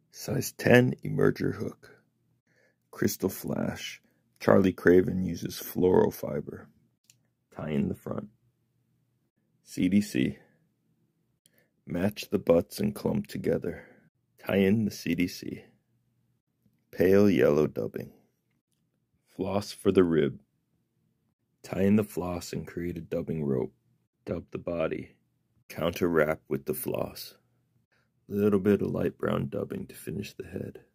Size 10 emerger hook. Crystal flash. Charlie Craven uses fluoro fiber. Tie in the front. CDC. Match the butts and clump together. Tie in the CDC. Pale yellow dubbing. Floss for the rib. Tie in the floss and create a dubbing rope. Dub the body. Counter wrap with the floss. Little bit of light brown dubbing to finish the head.